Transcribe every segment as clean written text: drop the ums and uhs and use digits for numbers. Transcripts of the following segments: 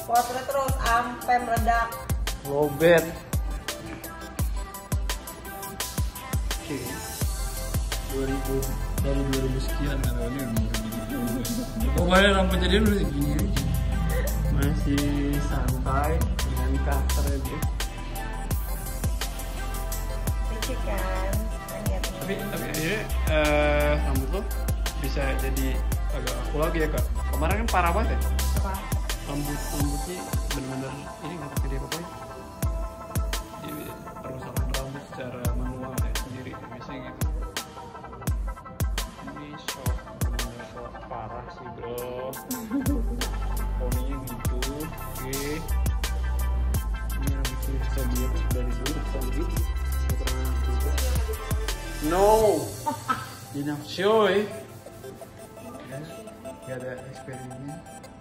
potret terus sampai meledak. Lobet. Oke. 2000 dari 2000 sekian kan ini umur gini. Pokoknya rambut jadi udah gini aja. Masih santai dengan karakternya dia. Lucu kan? Tapi ini rambut lo bisa jadi agak aku lagi ya kak. Kemarin kan parah banget ya. Apa? Rambutnya benar-benar ini nggak pakai dia apa-apa. Jadi perusahaan rambut secara manual ya sendiri biasanya gitu. Ini short parah sih bro. Poninya gitu. Oke. Ini rambutnya bisa biar dari dulu bisa begitu. No, enough coy. Gak ada eksperimennya.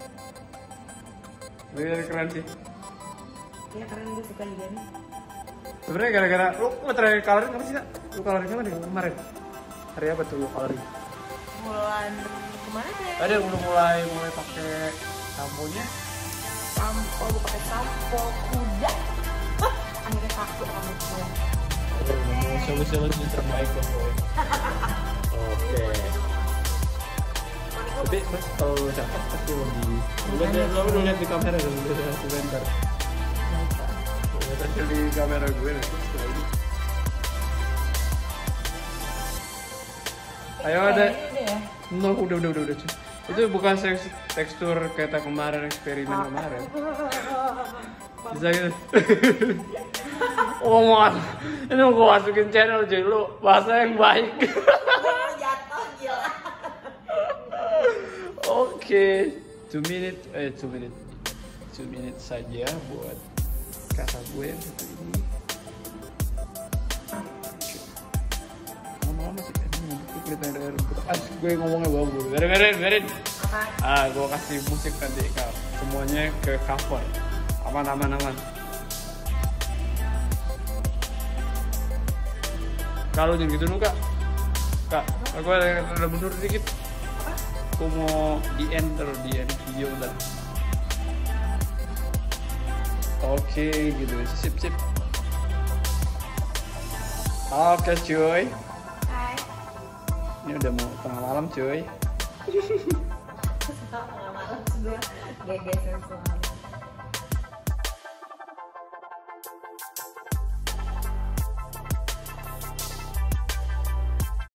Tapi keren sih. Iya keren, gue suka juga nih. Sebenarnya gara-gara lu terakhir coloring apa sih kak? Lu coloring apa nih kemarin? Hari apa tuh lu coloring? Bulan kemana deh? Ada yang udah mulai pakai sampo-nya. Sampo, gue pakai sampo kuda. Akhirnya takut kamu gue. Solusi terbaik loh boy. Oke. Tapi kalau lu cakep pasti lebih. Lu lihat di kamera dulu sebentar. Lihat di kamera gue nih. Ayo ada. No, udah. Itu bukan tekstur kayak kemarin eksperimen kemarin. Bisa gitu. Oh mau ini mau masukin channel cuy lu bahasa yang baik. Jatuh gila. Oke, 2 minute saja buat kata gue yang satu ini. Lama-lama sih ini kelihatan dari rumput. Gue ngomongnya bagus. Berin. Gue kasih musik nanti kak. Semuanya ke cover. Aman. Kalau jangan gitu dulu kak, aku ada mundur dikit. Aku mau di end video udah. Oke gitu, sip. Oke cuy. Hai. Ini udah mau tengah malam cuy. Tengah malam gue gegesan suami.